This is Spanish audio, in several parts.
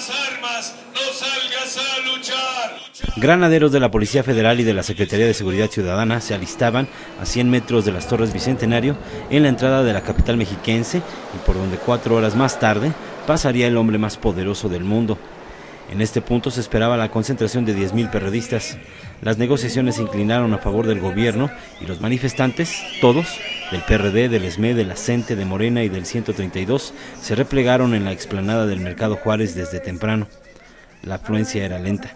las armas, no salgas a luchar. Granaderos de la Policía Federal y de la Secretaría de Seguridad Ciudadana se alistaban a 100 metros de las Torres Bicentenario en la entrada de la capital mexiquense y por donde 4 horas más tarde pasaría el hombre más poderoso del mundo. En este punto se esperaba la concentración de 10,000 perredistas. Las negociaciones se inclinaron a favor del gobierno y los manifestantes, todos, del PRD, del ESME, de la CENTE, de Morena y del 132, se replegaron en la explanada del Mercado Juárez desde temprano. La afluencia era lenta.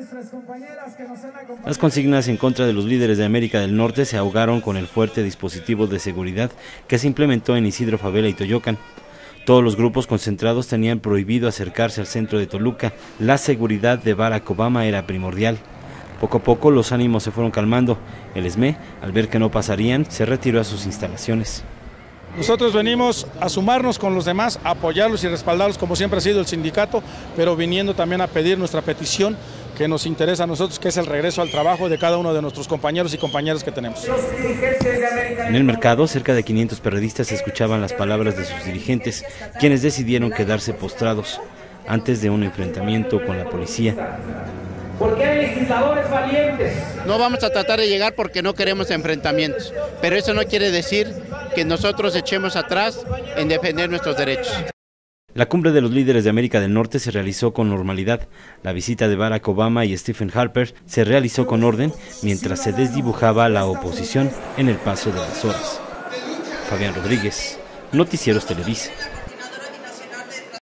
Las consignas en contra de los líderes de América del Norte se ahogaron con el fuerte dispositivo de seguridad que se implementó en Isidro Fabela y Toyocan. Todos los grupos concentrados tenían prohibido acercarse al centro de Toluca. La seguridad de Barack Obama era primordial. Poco a poco los ánimos se fueron calmando. El ESME, al ver que no pasarían, se retiró a sus instalaciones. Nosotros venimos a sumarnos con los demás, a apoyarlos y respaldarlos como siempre ha sido el sindicato, pero viniendo también a pedir nuestra petición que nos interesa a nosotros, que es el regreso al trabajo de cada uno de nuestros compañeros y compañeras que tenemos. En el mercado, cerca de 500 periodistas escuchaban las palabras de sus dirigentes, quienes decidieron quedarse postrados antes de un enfrentamiento con la policía. Porque hay legisladores valientes. No vamos a tratar de llegar porque no queremos enfrentamientos, pero eso no quiere decir que nosotros echemos atrás en defender nuestros derechos. La cumbre de los líderes de América del Norte se realizó con normalidad. La visita de Barack Obama y Stephen Harper se realizó con orden mientras se desdibujaba la oposición en el paso de las horas. Fabián Rodríguez, Noticieros Televisa.